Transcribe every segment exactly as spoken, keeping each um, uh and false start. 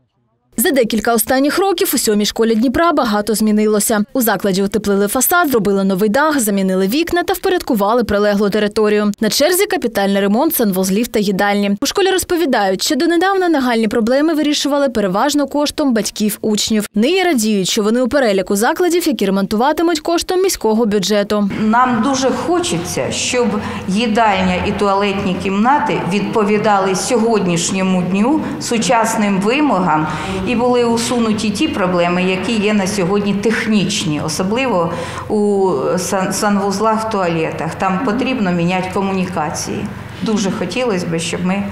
За декілька останніх років у сьомій школі Дніпра багато змінилося. У закладі утеплили фасад, зробили новий дах, замінили вікна та впорядкували прилеглу територію. На черзі капітальний ремонт санвузлів та їдальні. У школі розповідають, що донедавна нагальні проблеми вирішували переважно коштом батьків учнів. Нині радіють, що вони у переліку закладів, які ремонтуватимуть коштом міського бюджету. Нам дуже хочеться, щоб їдальня і туалетні кімнати відповідали сьогоднішньому дню, сучасним вимогам, і були усунуті ті проблеми, які є на сьогодні технічні, особливо у санвузлах, в туалетах. Там потрібно міняти комунікації. Дуже хотілося б, щоб ми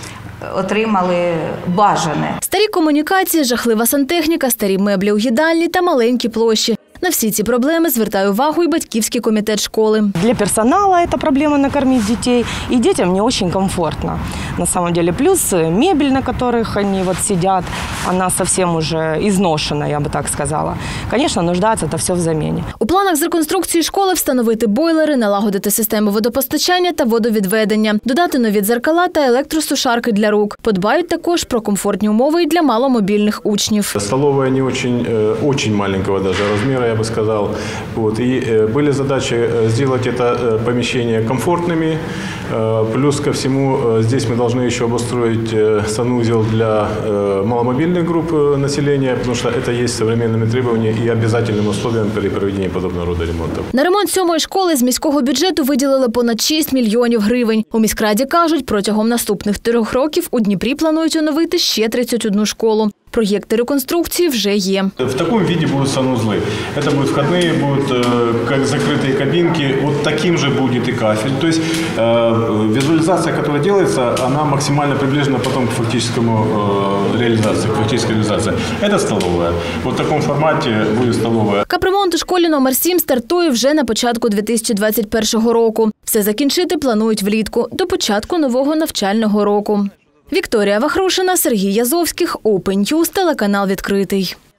отримали бажане. Старі комунікації, жахлива сантехніка, старі меблі у їдальні та маленькі площі. На всі ці проблеми звертає увагу і батьківський комітет школи. Для персонала це проблема накормити дітей, і дітям не дуже комфортно. На самом деле, плюс мебель, на которых они вот сидят, она совсем уже изношена, я бы так сказала. Конечно, нуждается это все в замене. У планах з реконструкції школи встановити бойлери, налагодити систему водопостачання та водовідведення, додати нові дзеркала та електросушарки для рук. Подбають також про комфортні умови і для маломобільних учнів. Столовая не очень, очень маленького даже размера, я бы сказал. Вот. И были задачи сделать это помещение комфортными. Плюс ко всему здесь мы должны еще обустроить санузел для маломобильных групп населения, потому что это есть современными требованиями и обязательным условием при проведении подобного рода ремонтов. На ремонт сьомої школи з міського бюджету виділили понад шість мільйонів гривень. У міськраді кажуть, протягом наступних трьох років у Дніпрі планують оновити ще тридцять одну школу. Проєкти реконструкції вже є. В такому виде будут санузлы. Это будут входные, будут как закрытые кабинки. Вот таким же будет и кафель. То есть э, визуализация, которая делается, она максимально приближена потом к фактическому э, реализации, к фактической реализации. Это столовая. Вот в такому форматі буде столовая. Капремонт у школі номер сім стартує вже на початку дві тисячі двадцять першого року. Все закінчити планують влітку, до початку нового навчального року. Вікторія Вахрушина, Сергій Язовських, Open News, телеканал «Відкритий».